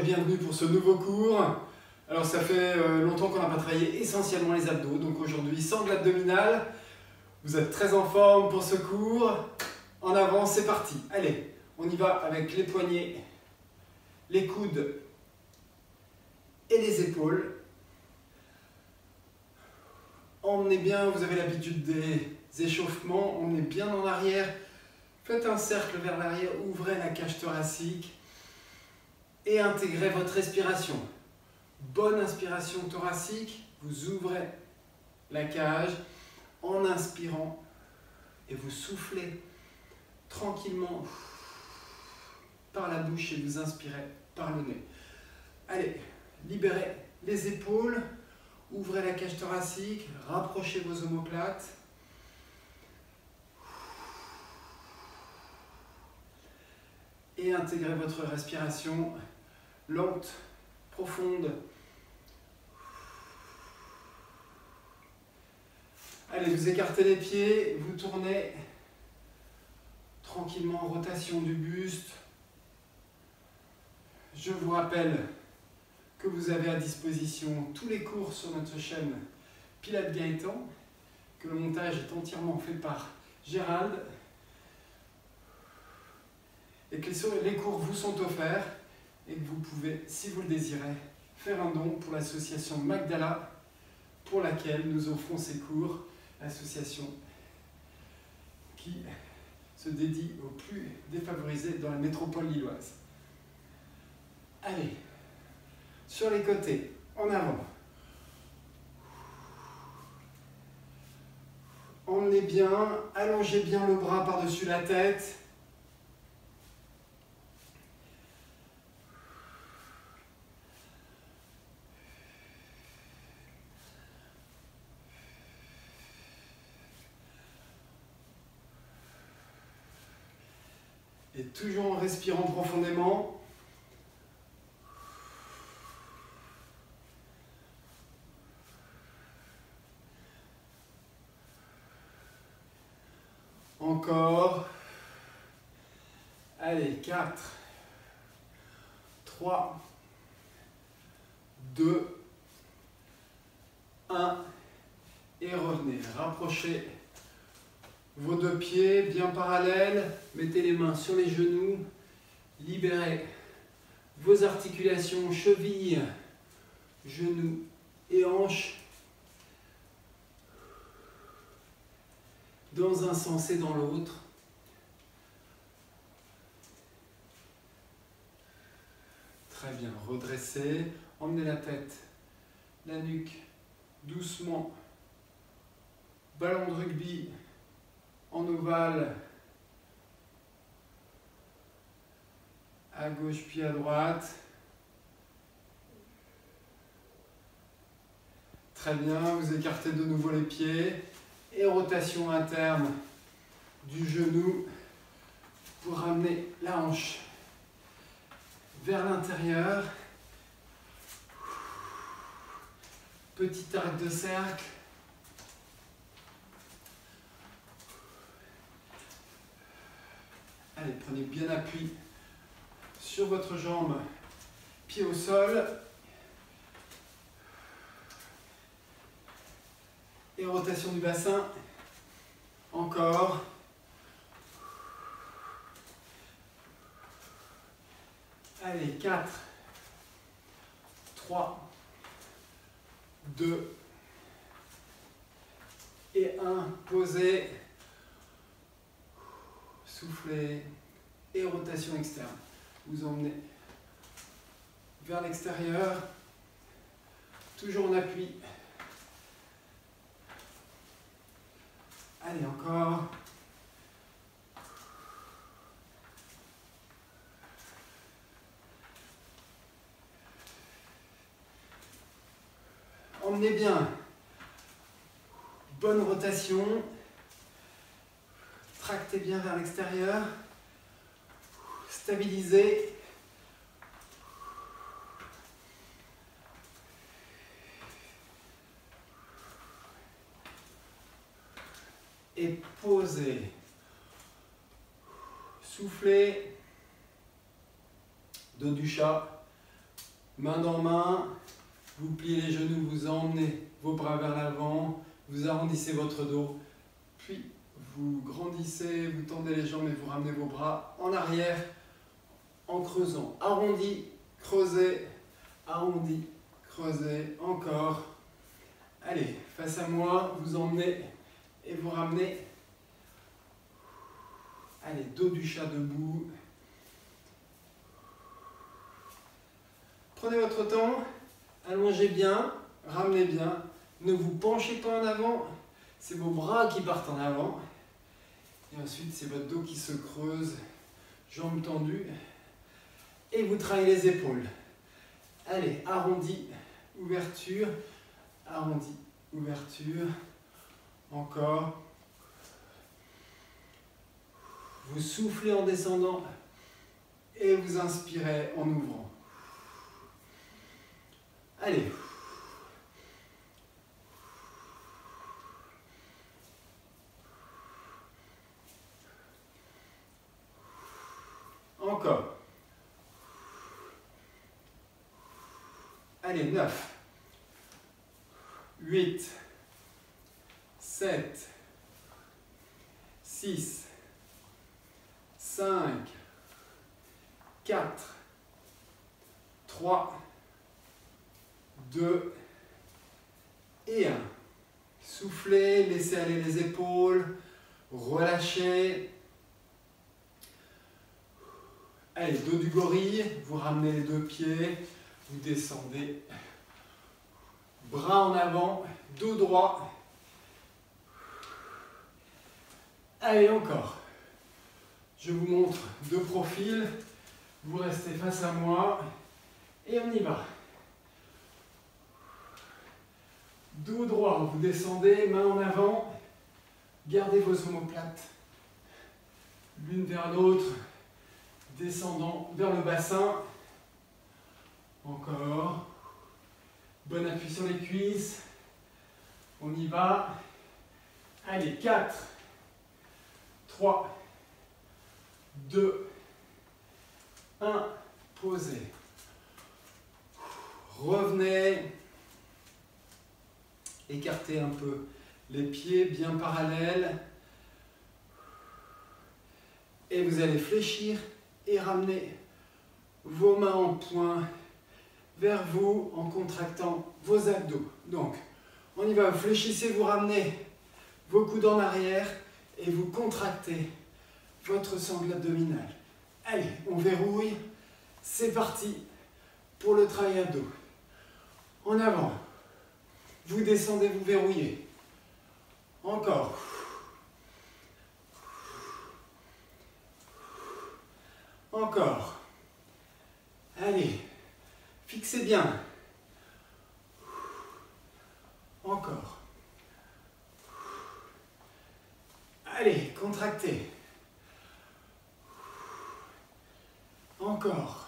bienvenue pour ce nouveau cours. Alors ça fait longtemps qu'on n'a pas travaillé essentiellement les abdos, donc aujourd'hui sangle abdominale. Vous êtes très en forme pour ce cours. En avant, c'est parti. Allez, on y va avec les poignets, les coudes et les épaules. Emmenez bien, vous avez l'habitude des échauffements, emmenez bien en arrière. Faites un cercle vers l'arrière, ouvrez la cage thoracique et intégrez votre respiration. Bonne inspiration thoracique, vous ouvrez la cage en inspirant et vous soufflez tranquillement par la bouche et vous inspirez par le nez. Allez, libérez les épaules, ouvrez la cage thoracique, rapprochez vos omoplates. Et intégrez votre respiration lente, profonde. Allez, vous écartez les pieds, vous tournez tranquillement en rotation du buste. Je vous rappelle que vous avez à disposition tous les cours sur notre chaîne Pilates Gaëtan, que le montage est entièrement fait par Gérald, et que les cours vous sont offerts et que vous pouvez, si vous le désirez, faire un don pour l'association Magdala pour laquelle nous offrons ces cours, l'association qui se dédie aux plus défavorisés dans la métropole lilloise. Allez, sur les côtés, en avant. Emmenez bien, allongez bien le bras par-dessus la tête. Et toujours en respirant profondément. Encore. Allez, 4, 3, 2, 1. Et revenez. Rapprochez vos deux pieds bien parallèles. Mettez les mains sur les genoux. Libérez vos articulations, chevilles, genoux et hanches. Dans un sens et dans l'autre. Très bien, redressez, emmenez la tête, la nuque, doucement. Ballon de rugby en ovale, à gauche puis à droite. Très bien, vous écartez de nouveau les pieds. Et rotation interne du genou pour ramener la hanche vers l'intérieur. Petit arc de cercle. Allez, prenez bien appui sur votre jambe, pied au sol. Et rotation du bassin. Encore. Allez, 4, 3, 2 et 1. Posez. Soufflez. Et rotation externe. Vous emmenez vers l'extérieur. Toujours en appui. Allez, encore. Emmenez bien. Bonne rotation. Tractez bien vers l'extérieur. Stabilisez. Et posez. Soufflez. Dos du chat. Main dans main, vous pliez les genoux, vous emmenez vos bras vers l'avant, vous arrondissez votre dos, puis vous grandissez, vous tendez les jambes et vous ramenez vos bras en arrière en creusant. Arrondi, creusez, arrondi, creusez, encore. Allez, face à moi, vous emmenez et vous ramenez. Allez, dos du chat debout. Prenez votre temps, allongez bien, ramenez bien. Ne vous penchez pas en avant, c'est vos bras qui partent en avant. Et ensuite, c'est votre dos qui se creuse, jambes tendues. Et vous travaillez les épaules. Allez, arrondi, ouverture, arrondi, ouverture. Encore. Vous soufflez en descendant et vous inspirez en ouvrant. Allez. Encore. Allez, 9, 8, 7, 6, 5, 4, 3, 2 et 1. Soufflez, laissez aller les épaules, relâchez. Allez, dos du gorille, vous ramenez les deux pieds, vous descendez. Bras en avant, dos droit. Allez, encore. Je vous montre de profil. Vous restez face à moi et on y va. Dos droit, vous descendez, main en avant. Gardez vos omoplates l'une vers l'autre, descendant vers le bassin. Encore. Bon appui sur les cuisses. On y va. Allez, 4, 3, 2, 1. Posez. Revenez. Écartez un peu les pieds bien parallèles. Et vous allez fléchir et ramener vos mains en poing vers vous en contractant vos abdos. Donc, on y va, vous fléchissez, vous ramenez vos coudes en arrière et vous contractez votre sangle abdominale. Allez, on verrouille, c'est parti pour le travail abdos. En avant, vous descendez, vous verrouillez. Encore. Encore. Allez, fixez bien. Encore. Allez, contractez. Encore.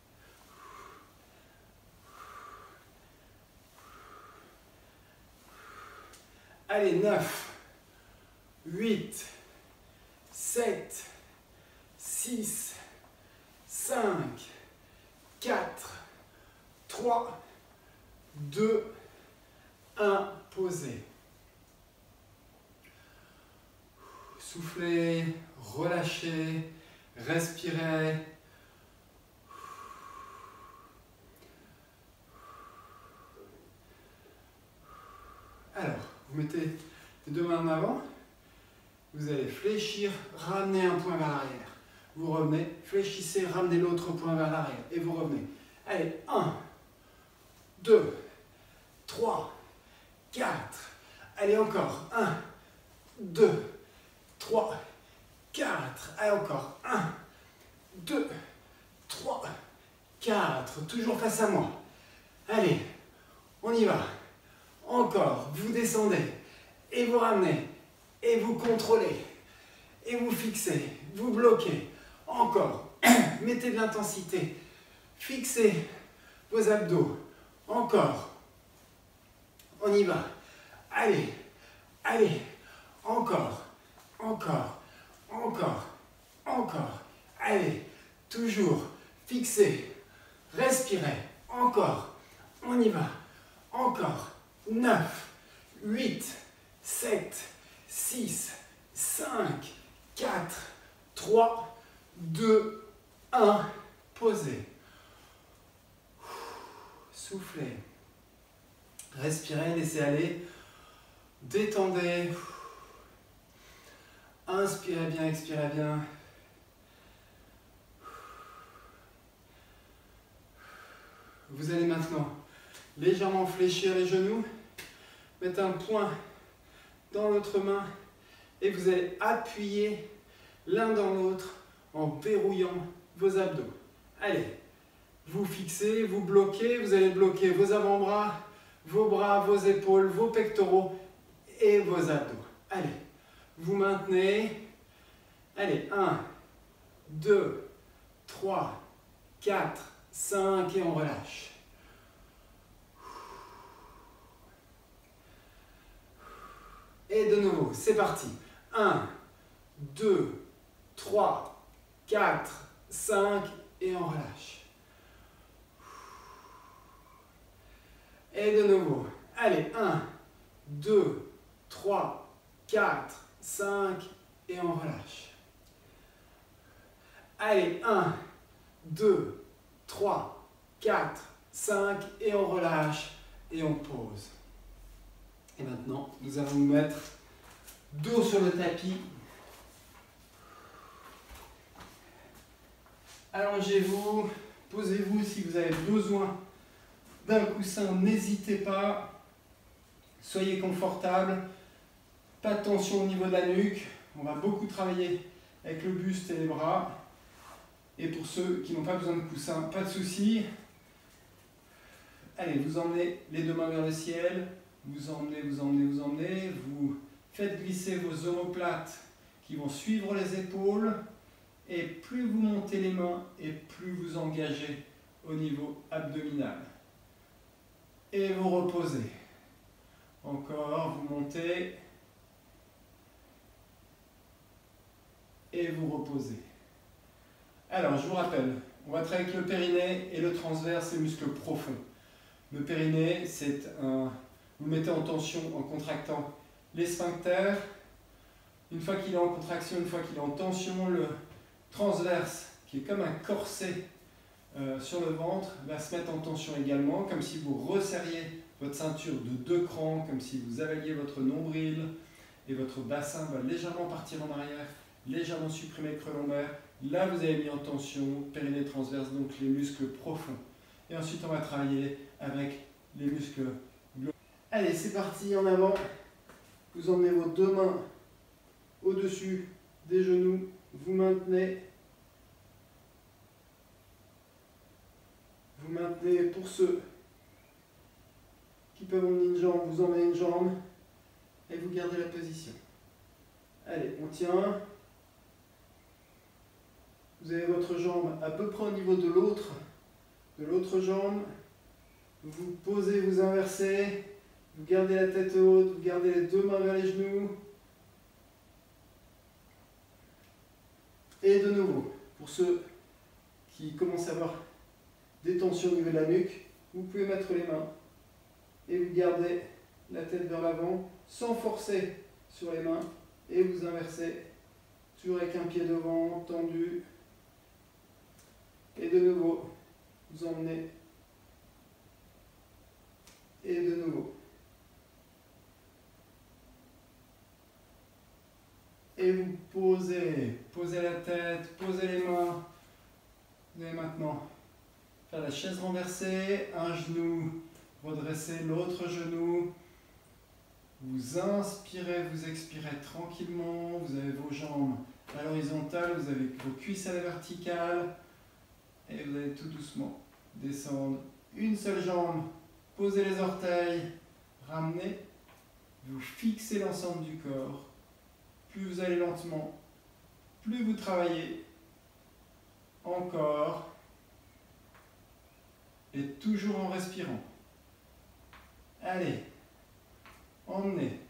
Allez, 9, 8, 7, 6, 5, 4, 3, 2, 1, posez. Soufflez, relâchez, respirez. Alors, vous mettez les deux mains en avant, vous allez fléchir, ramener un point vers l'arrière. Vous revenez, fléchissez, ramenez l'autre point vers l'arrière et vous revenez. Allez, 1, 2, 3, 4. Allez, encore. 1, 2, 3, 4. Allez, encore. 1, 2, 3, 4. Toujours face à moi. Allez, on y va. Encore, vous descendez et vous ramenez et vous contrôlez et vous fixez, vous bloquez. Encore, mettez de l'intensité, fixez vos abdos. Encore, on y va. Allez, allez, encore, encore, encore, encore. Allez, toujours fixez, respirez. Encore. On y va. Encore. 9, 8, 7, 6, 5, 4, 3, 2, 1. Posez. Soufflez. Respirez, laissez aller. Détendez. Inspirez bien, expirez bien. Vous allez maintenant légèrement fléchir les genoux, mettre un poing dans l'autre main et vous allez appuyer l'un dans l'autre en verrouillant vos abdos. Allez, vous fixez, vous bloquez, vous allez bloquer vos avant-bras, vos épaules, vos pectoraux et vos abdos. Allez, vous maintenez. Allez, 1, 2, 3, 4, 5 et on relâche. Et de nouveau, c'est parti. 1, 2, 3, 4, 5 et on relâche. Et de nouveau. Allez, 1, 2, 3, 4, 5 et on relâche. Allez, 1, 2, 3, 4, 5 et on relâche et on pose. Et maintenant, nous allons nous mettre dos sur le tapis. Allongez-vous, posez-vous si vous avez besoin d'un coussin, n'hésitez pas. Soyez confortable, pas de tension au niveau de la nuque. On va beaucoup travailler avec le buste et les bras. Et pour ceux qui n'ont pas besoin de coussin, pas de souci. Allez, vous emmenez les deux mains vers le ciel. Vous emmenez, vous emmenez, vous emmenez. Vous faites glisser vos omoplates qui vont suivre les épaules. Et plus vous montez les mains, et plus vous engagez au niveau abdominal. Et vous reposez. Encore, vous montez. Et vous reposez. Alors, je vous rappelle, on va travailler avec le périnée et le transverse, les muscles profonds. Le périnée, c'est un... Vous le mettez en tension en contractant les sphincters. Une fois qu'il est en contraction, une fois qu'il est en tension, le transverse, qui est comme un corset sur le ventre, va se mettre en tension également, comme si vous resserriez votre ceinture de 2 crans, comme si vous avaliez votre nombril, et votre bassin va légèrement partir en arrière, légèrement supprimer le creux lombaire. Là, vous avez mis en tension, périnée transverse, donc les muscles profonds. Et ensuite, on va travailler avec les muscles globaux. Allez, c'est parti, en avant. Vous emmenez vos deux mains au-dessus des genoux. Vous maintenez. Vous maintenez. Pour ceux qui peuvent emmener une jambe, vous emmenez une jambe. Et vous gardez la position. Allez, on tient. Vous avez votre jambe à peu près au niveau de l'autre jambe. Vous posez, vous inversez. Vous gardez la tête haute, vous gardez les deux mains vers les genoux. Et de nouveau, pour ceux qui commencent à avoir des tensions au niveau de la nuque, vous pouvez mettre les mains et vous gardez la tête vers l'avant sans forcer sur les mains et vous inversez, toujours avec un pied devant, tendu. Et de nouveau, vous emmenez. Et de nouveau. Et vous posez, posez la tête, posez les mains. Vous allez maintenant faire la chaise renversée, un genou redressé, l'autre genou. Vous inspirez, vous expirez tranquillement. Vous avez vos jambes à l'horizontale, vous avez vos cuisses à la verticale. Et vous allez tout doucement descendre. Une seule jambe, posez les orteils, ramenez. Vous fixez l'ensemble du corps. Plus vous allez lentement, plus vous travaillez. Encore. Et toujours en respirant. Allez, emmenez.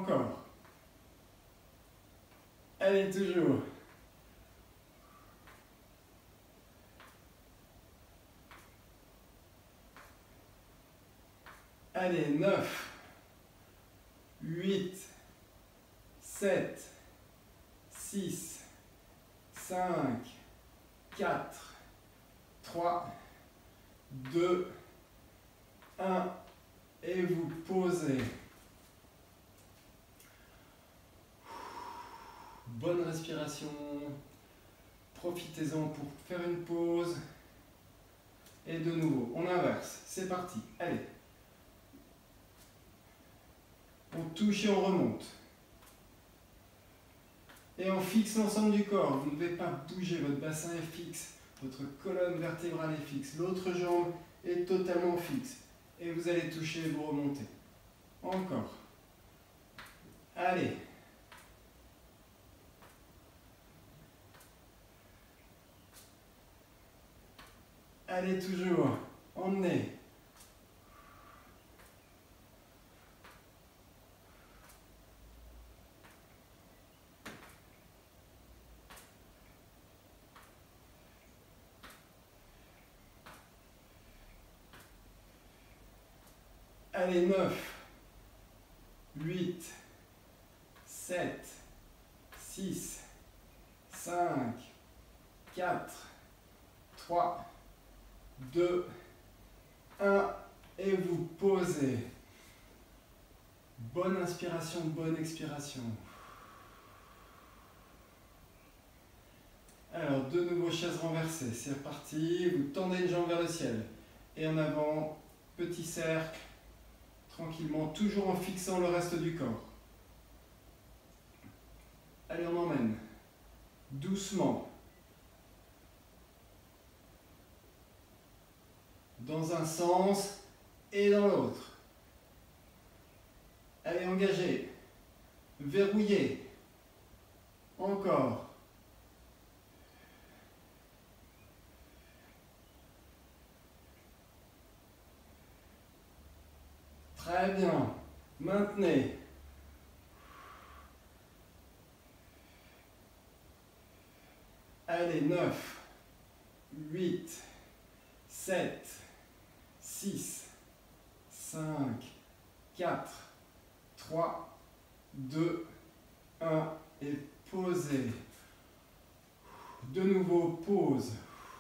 Encore. Allez, toujours. Allez, 9, 8, 7, 6, 5, 4, 3, 2, 1, et vous posez. Bonne respiration. Profitez-en pour faire une pause. Et de nouveau, on inverse. C'est parti. Allez. On touche et on remonte. Et on fixe l'ensemble du corps. Vous ne devez pas bouger. Votre bassin est fixe. Votre colonne vertébrale est fixe. L'autre jambe est totalement fixe. Et vous allez toucher et vous remontez. Encore. Allez. Allez, toujours. Emmenez. Allez, 9, 8, 7, 6, 5, 4, 3, 2, 1, et vous posez. Bonne inspiration, bonne expiration. Alors, de nouveau, chaise renversée. C'est reparti. Vous tendez une jambe vers le ciel. Et en avant, petit cercle. Tranquillement, toujours en fixant le reste du corps. Allez, on emmène. Doucement. Dans un sens et dans l'autre. Allez, engagez. Verrouillez. Encore. Très bien. Maintenez. Allez, 9, 8, 7, 6, 5, 4, 3, 2, 1 et posez. De nouveau, pause.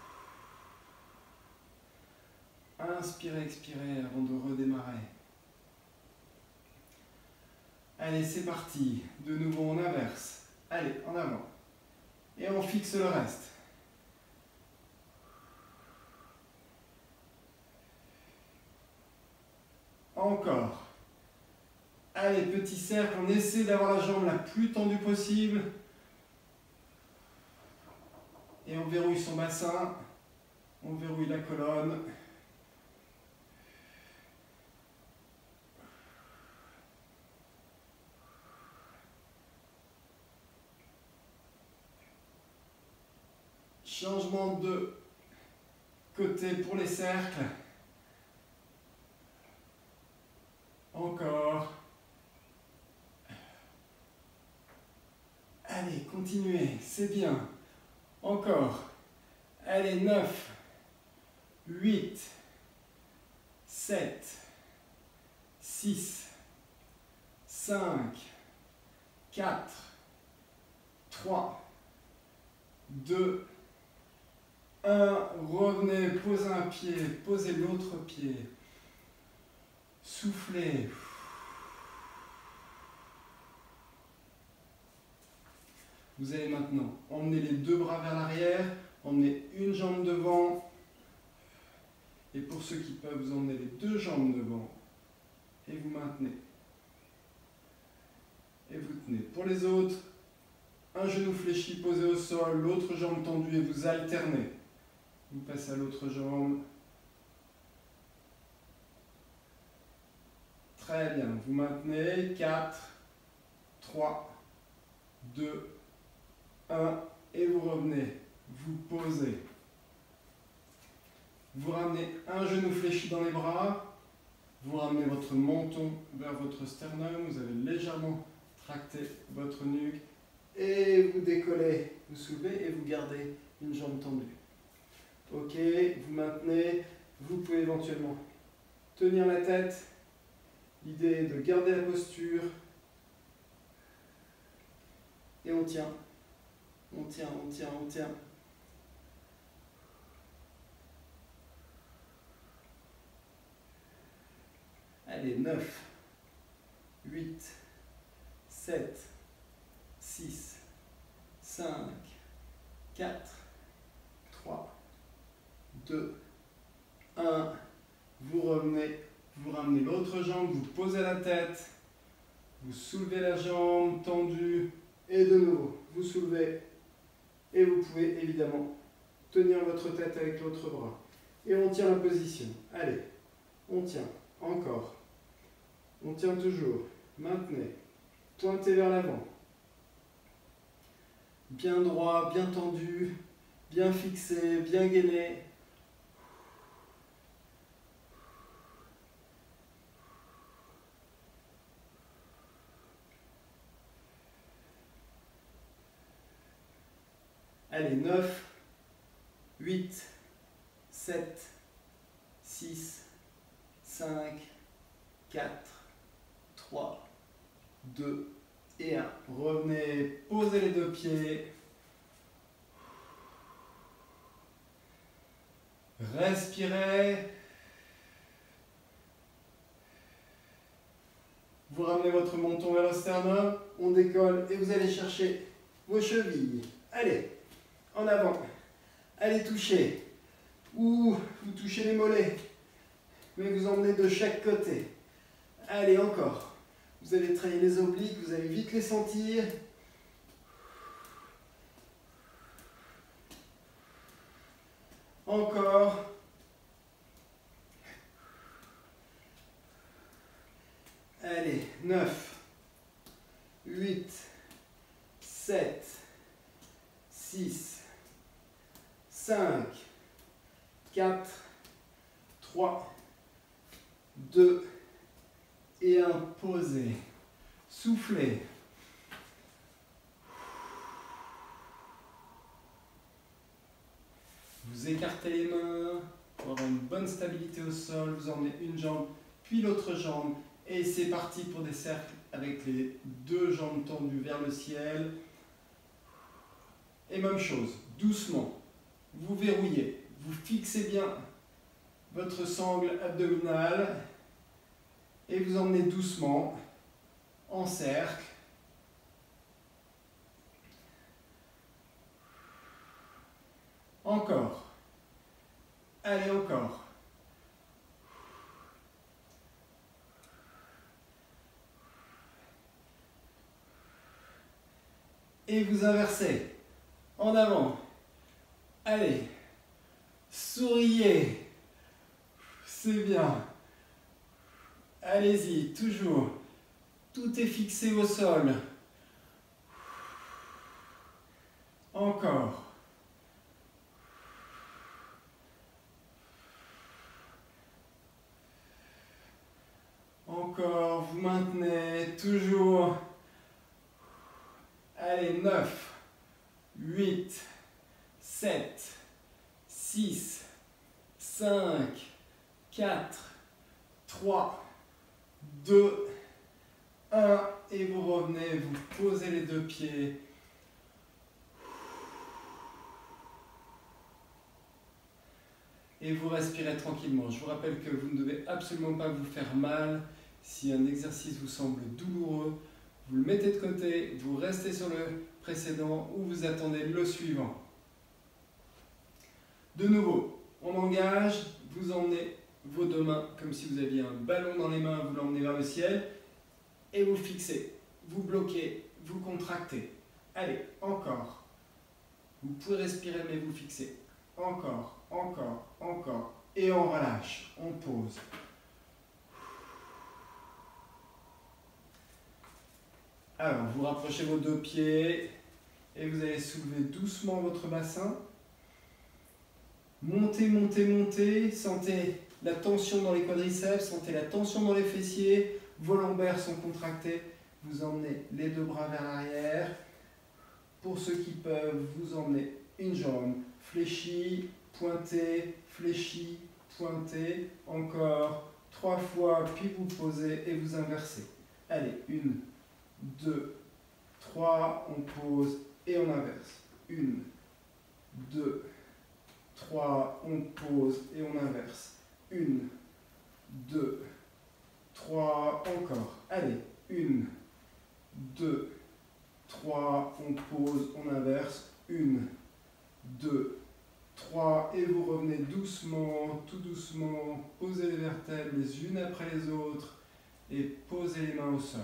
Inspirez, expirez avant de redémarrer. Allez, c'est parti. De nouveau, on inverse. Allez, en avant. Et on fixe le reste. Encore. Allez, petit cercle, on essaie d'avoir la jambe la plus tendue possible. Et on verrouille son bassin. On verrouille la colonne. Changement de côté pour les cercles. Encore. Allez, continuez, c'est bien. Encore. Allez, 9, 8, 7, 6, 5, 4, 3, 2, 1, revenez, posez un pied, posez l'autre pied. Soufflez. Vous allez maintenant emmener les deux bras vers l'arrière, emmener une jambe devant. Et pour ceux qui peuvent, vous emmenez les deux jambes devant. Et vous maintenez. Et vous tenez. Pour les autres, un genou fléchi posé au sol, l'autre jambe tendue et vous alternez. Vous passez à l'autre jambe. Très bien. Vous maintenez. 4, 3, 2, 1. Et vous revenez. Vous posez. Vous ramenez un genou fléchi dans les bras. Vous ramenez votre menton vers votre sternum. Vous avez légèrement Tractez votre nuque et vous décollez, vous soulevez et vous gardez une jambe tendue. Ok, vous maintenez, vous pouvez éventuellement tenir la tête. L'idée est de garder la posture. Et on tient, on tient, on tient, on tient. Allez, 9, 8, 7, 6, 5, 4, 3, 2, 1. Vous revenez, vous ramenez l'autre jambe, vous posez la tête, vous soulevez la jambe tendue et de nouveau, vous soulevez et vous pouvez évidemment tenir votre tête avec l'autre bras. Et on tient la position. Allez, on tient, encore. On tient toujours. Maintenez. Pointez vers l'avant. Bien droit, bien tendu, bien fixé, bien gainé. Allez, 9, 8, 7, 6, 5, 4, 3, 2 et 1. Revenez, posez les deux pieds. Respirez. Vous ramenez votre menton vers le sternum. On décolle et vous allez chercher vos chevilles. Allez, en avant. Allez toucher. Ou vous touchez les mollets. Mais vous emmenez de chaque côté. Allez, encore. Vous allez travailler les obliques, vous allez vite les sentir. Encore. Allez, 9, 8, 7, 6, 5, 4, 3, 2 et 1. Posez. Soufflez. Vous écartez les mains pour avoir une bonne stabilité au sol. Vous emmenez une jambe, puis l'autre jambe. Et c'est parti pour des cercles avec les deux jambes tendues vers le ciel. Et même chose, doucement. Vous verrouillez. Vous fixez bien votre sangle abdominale. Et vous emmenez doucement en cercle. Encore. Allez, encore. Et vous inversez. En avant. Allez. Souriez. C'est bien. Allez-y, toujours. Tout est fixé au sol. Encore. Encore, vous maintenez, toujours. Allez, 9, 8, 7, 6, 5, 4, 3, 2, 1. Et vous revenez, vous posez les deux pieds. Et vous respirez tranquillement. Je vous rappelle que vous ne devez absolument pas vous faire mal. Si un exercice vous semble douloureux, vous le mettez de côté, vous restez sur le précédent ou vous attendez le suivant. De nouveau, on engage, vous emmenez vos deux mains comme si vous aviez un ballon dans les mains, vous l'emmenez vers le ciel et vous fixez, vous bloquez, vous contractez. Allez, encore. Vous pouvez respirer mais vous fixez. Encore, encore, encore. Et on relâche, on pose. Alors, vous rapprochez vos deux pieds et vous allez soulever doucement votre bassin. Montez, montez, montez. Sentez la tension dans les quadriceps, sentez la tension dans les fessiers. Vos lombaires sont contractés. vous emmenez les deux bras vers l'arrière. Pour ceux qui peuvent, vous emmenez une jambe fléchie, pointée, fléchie, pointée. Encore 3 fois, puis vous posez et vous inversez. Allez, 1, 2, 3, on pose et on inverse. 1, 2, 3, on pose et on inverse. 1, 2, 3, encore. Allez, 1, 2, 3, on pose, on inverse. 1, 2, 3, et vous revenez doucement, tout doucement. Posez les vertèbres les unes après les autres et posez les mains au sol.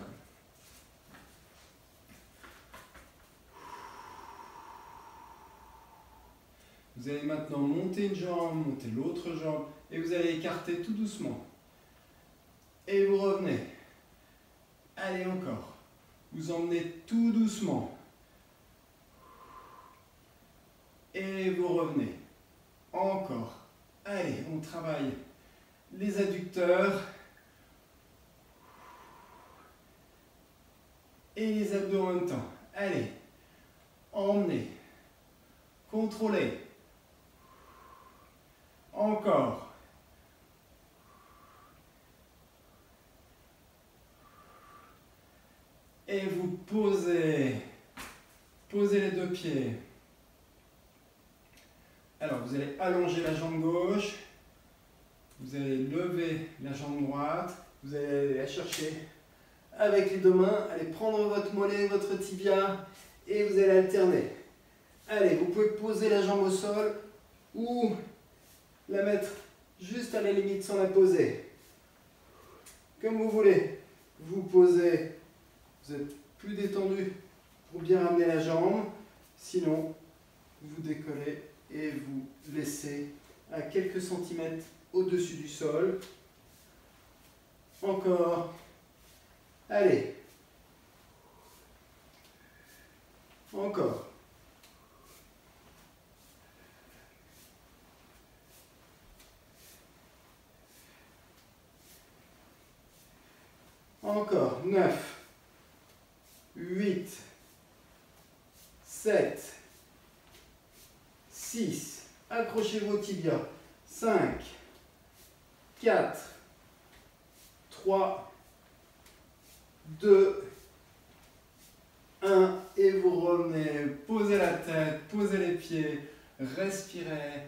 Vous allez maintenant monter une jambe, monter l'autre jambe et vous allez écarter tout doucement. Et vous revenez. Allez encore. Vous emmenez tout doucement. Et vous revenez. Encore. Allez, on travaille les adducteurs et les abdos en même temps. Allez. Emmenez. Contrôlez. Encore. Et vous posez. Posez les deux pieds. Alors, vous allez allonger la jambe gauche. Vous allez lever la jambe droite. Vous allez aller la chercher avec les deux mains. Allez prendre votre mollet, votre tibia et vous allez alterner. Allez, vous pouvez poser la jambe au sol ou la mettre juste à la limite sans la poser. Comme vous voulez. Vous posez, vous êtes plus détendu pour bien ramener la jambe. Sinon, vous décollez et vous laissez à quelques centimètres au-dessus du sol. Encore. Allez. Encore. Encore. 9, 8, 7, 6. Accrochez vos tibias. 5, 4, 3, 2, 1. Et vous revenez. Posez la tête, posez les pieds, respirez.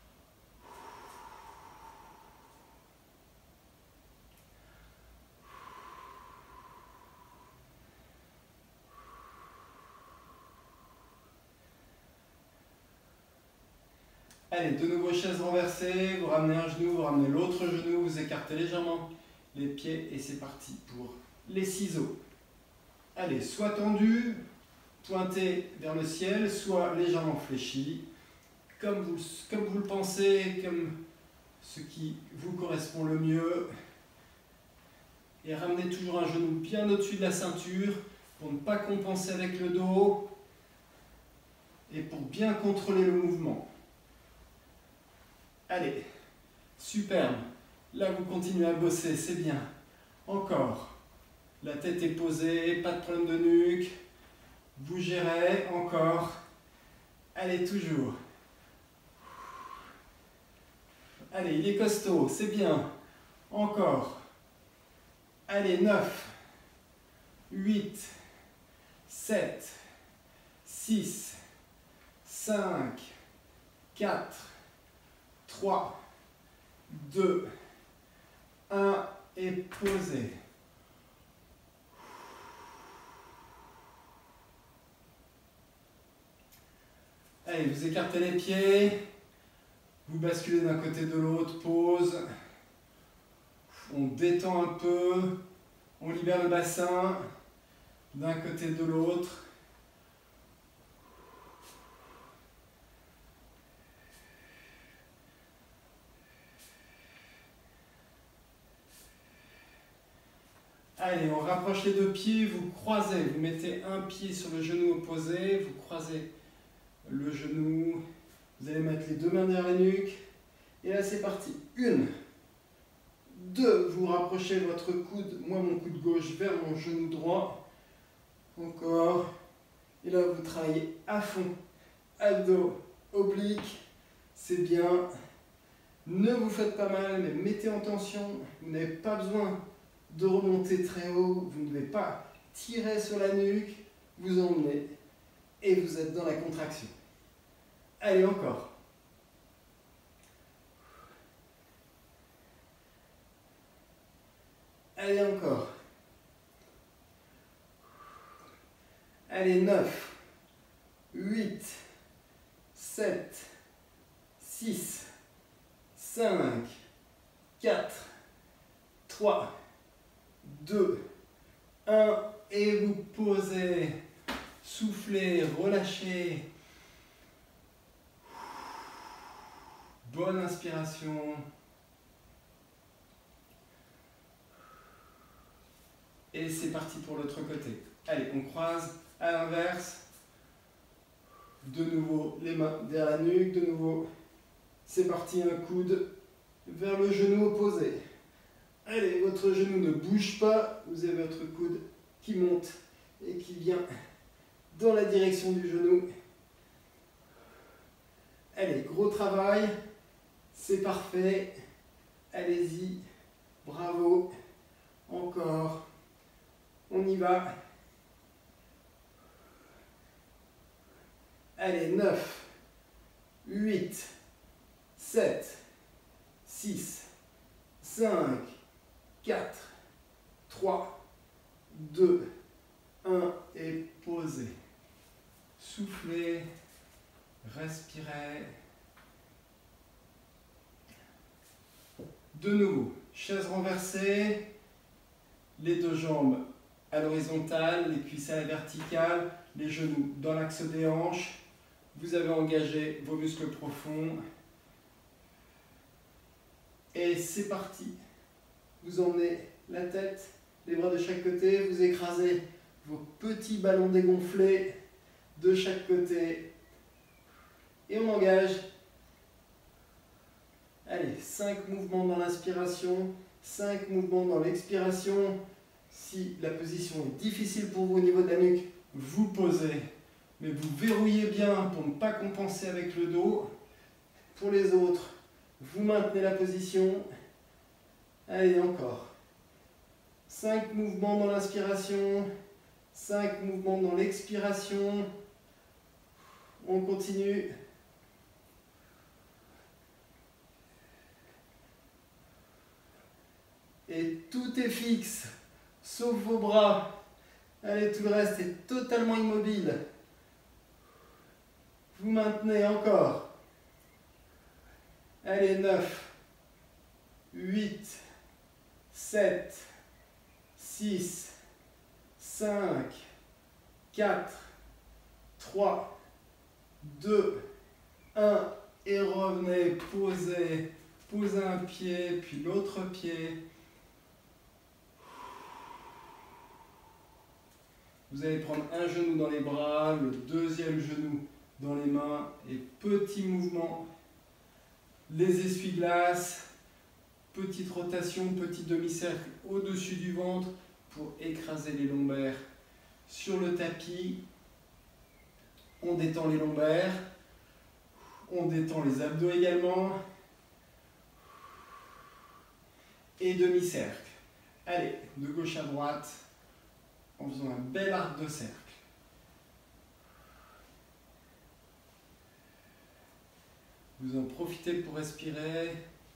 Allez, de nouveau chaise renversée, vous ramenez un genou, vous ramenez l'autre genou, vous écartez légèrement les pieds et c'est parti pour les ciseaux. Allez, soit tendu, pointé vers le ciel, soit légèrement fléchi, comme vous le pensez, comme ce qui vous correspond le mieux. Et ramenez toujours un genou bien au-dessus de la ceinture pour ne pas compenser avec le dos et pour bien contrôler le mouvement. Allez, superbe. Là, vous continuez à bosser, c'est bien. Encore. La tête est posée, pas de problème de nuque. Vous gérez, encore. Allez, toujours. Allez, il est costaud, c'est bien. Encore. Allez, 9, 8, 7, 6, 5, 4, 3, 2, 1 et posez. Allez, vous écartez les pieds, vous basculez d'un côté de l'autre, pause. On détend un peu, on libère le bassin d'un côté de l'autre. Allez, on rapproche les deux pieds, vous croisez, vous mettez un pied sur le genou opposé, vous croisez le genou, vous allez mettre les deux mains derrière la nuque, et là c'est parti. 1, 2, vous rapprochez votre coude, moi mon coude gauche vers mon genou droit, Encore. Et là, vous travaillez à fond. Abdos, obliques. C'est bien. Ne vous faites pas mal, mais mettez en tension. Vous n'avez pas besoin de remonter très haut. Vous ne devez pas tirer sur la nuque. Vous emmenez et vous êtes dans la contraction. Allez, encore. Allez, encore. Allez, 9, 8, 7, 6, 5, 4, 3, 2, 1. Et vous posez. Soufflez, relâchez. Bonne inspiration. Et c'est parti pour l'autre côté. Allez, on croise à l'inverse. De nouveau, les mains derrière la nuque. De nouveau, c'est parti, un coude vers le genou opposé. Allez, votre genou ne bouge pas. Vous avez votre coude qui monte et qui vient dans la direction du genou. Allez, gros travail. C'est parfait. Allez-y. Bravo. Encore. On y va. Allez, 9, 8, 7, 6, 5, 4, 3, 2, 1 et posez. Soufflez, respirez. De nouveau, chaise renversée, les deux jambes à l'horizontale, les cuisses à la verticale, les genoux dans l'axe des hanches. Vous avez engagé vos muscles profonds. Et c'est parti. Vous emmenez la tête, les bras de chaque côté, vous écrasez vos petits ballons dégonflés de chaque côté. Et on engage. Allez, 5 mouvements dans l'inspiration, 5 mouvements dans l'expiration. Si la position est difficile pour vous au niveau de la nuque, vous posez. Mais vous verrouillez bien pour ne pas compenser avec le dos. Pour les autres, vous maintenez la position. Allez, encore. 5 mouvements dans l'inspiration, 5 mouvements dans l'expiration. On continue. Et tout est fixe, sauf vos bras. Allez, tout le reste est totalement immobile. Vous maintenez encore. Allez, 9, 8, 7, 6, 5, 4, 3, 2, 1. Et revenez, posez. Posez un pied, puis l'autre pied. Vous allez prendre un genou dans les bras, le deuxième genou dans les mains et petit mouvement. Les essuie-glaces, petite rotation, petit demi-cercle au-dessus du ventre pour écraser les lombaires sur le tapis. On détend les lombaires, on détend les abdos également. Et demi-cercle. Allez, de gauche à droite, en faisant un bel arc de cercle. Vous en profitez pour respirer.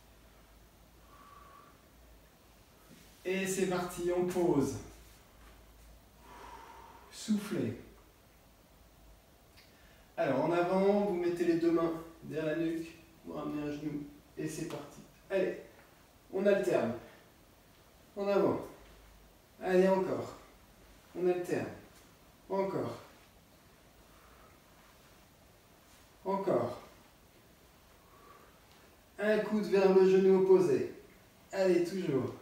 Et c'est parti, on pose. Soufflez. Alors en avant, vous mettez les deux mains derrière la nuque, vous ramenez un genou et c'est parti. Allez, on alterne. En avant. Allez, encore. On alterne. Encore. Encore. Un coude vers le genou opposé. Allez, toujours.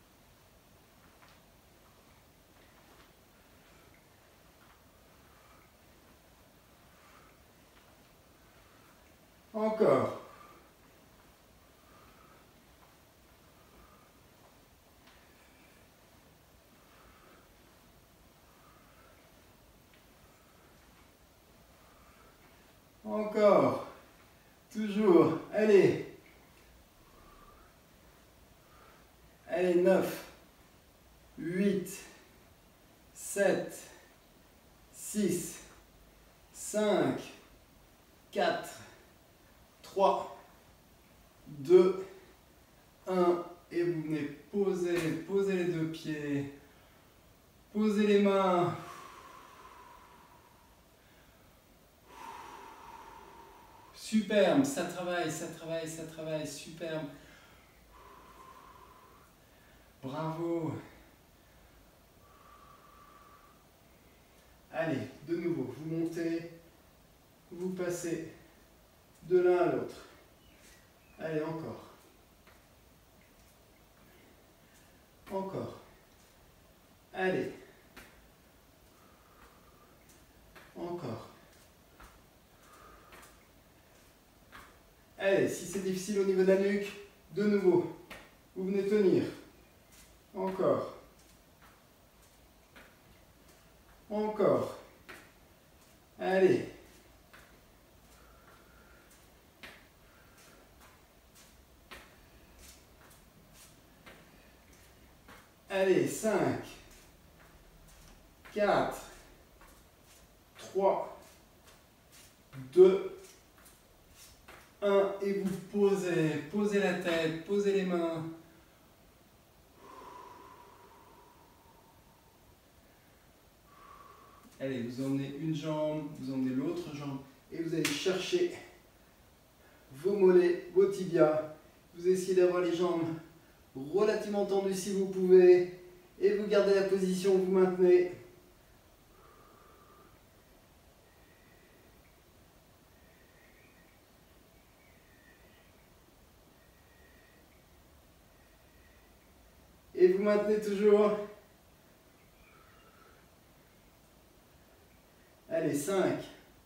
Encore. Encore. Toujours. Allez. Allez, 9, 8, 7, 6, 5, 4, 3, 2, 1. Et vous venez poser les deux pieds. Posez les mains. Superbe, ça travaille, superbe. Bravo. Allez, de nouveau, vous montez, vous passez de l'un à l'autre. Allez, encore. Encore. Allez. Encore. Allez, si c'est difficile au niveau de la nuque, de nouveau, vous venez tenir. Encore. Encore. Allez. Allez, 5, 4, 3, 2, 1. Et vous posez la tête, posez les mains. Allez, vous emmenez une jambe, vous emmenez l'autre jambe et vous allez chercher vos mollets, vos tibias. Vous essayez d'avoir les jambes relativement tendues si vous pouvez et vous gardez la position, vous maintenez. Et vous maintenez toujours. Allez, 5,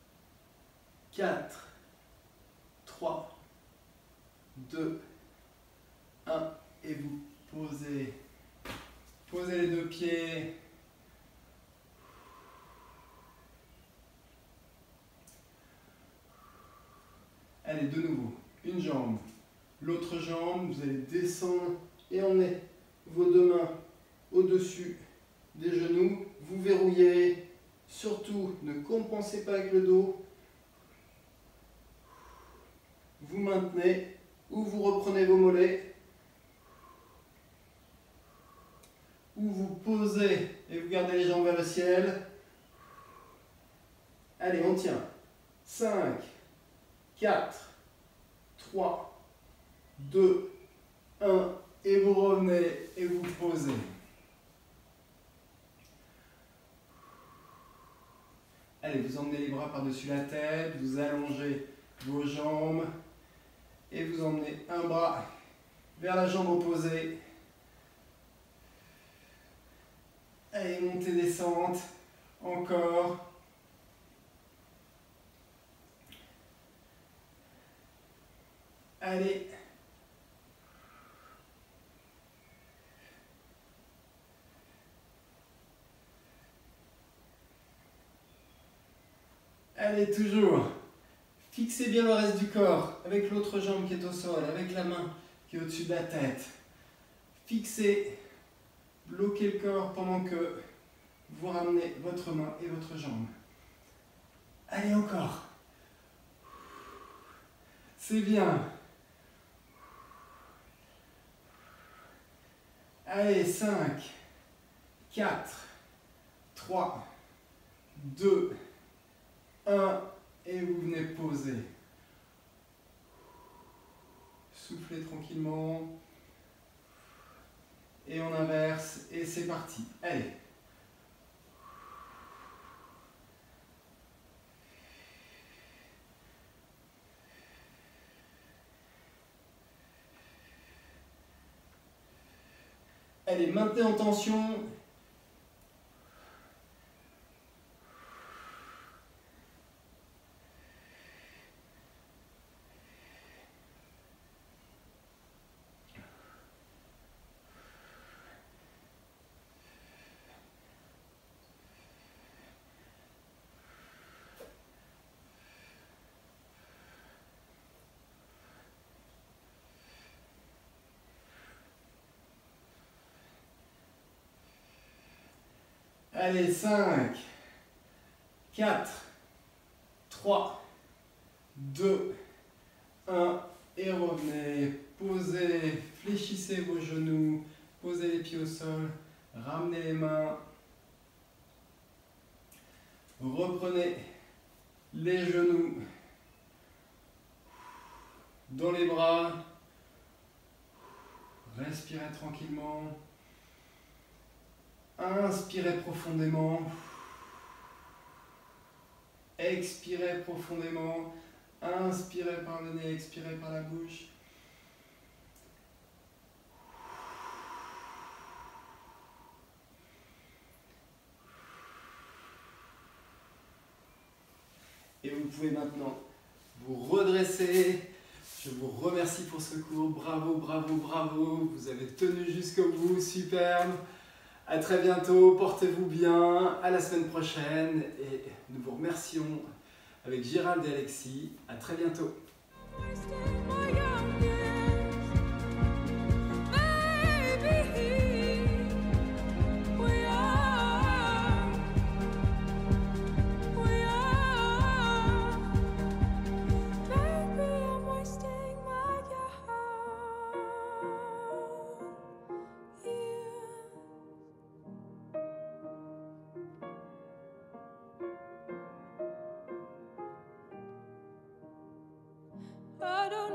4, 3, 2, 1. Et vous posez. Posez les deux pieds. Allez, de nouveau. Une jambe. L'autre jambe, vous allez descendre et emmener vos deux mains au-dessus des genoux. Vous verrouillez. Surtout, ne compensez pas avec le dos. Vous maintenez ou vous reprenez vos mollets. Ou vous posez et vous gardez les jambes vers le ciel. Allez, on tient. 5, 4, 3, 2, 1. Et vous revenez et vous posez. Allez, vous emmenez les bras par-dessus la tête, vous allongez vos jambes et vous emmenez un bras vers la jambe opposée. Allez, montée, descente, encore. Allez. Allez, toujours. Fixez bien le reste du corps avec l'autre jambe qui est au sol, avec la main qui est au-dessus de la tête. Fixez, bloquez le corps pendant que vous ramenez votre main et votre jambe. Allez, encore. C'est bien. Allez, 5, 4, 3, 2, 1. Et vous venez poser. Soufflez tranquillement. Et on inverse. Et c'est parti. Allez. Allez, maintenez en tension. Allez, 5, 4, 3, 2, 1. Et revenez. Posez, fléchissez vos genoux. Posez les pieds au sol. Ramenez les mains. Reprenez les genoux dans les bras. Respirez tranquillement. Inspirez profondément. Expirez profondément. Inspirez par le nez, expirez par la bouche. Et vous pouvez maintenant vous redresser. Je vous remercie pour ce cours. Bravo, bravo, bravo. Vous avez tenu jusqu'au bout. Superbe. À très bientôt. Portez-vous bien. À la semaine prochaine. Et nous vous remercions avec Gérald et Alexis. À très bientôt. I don't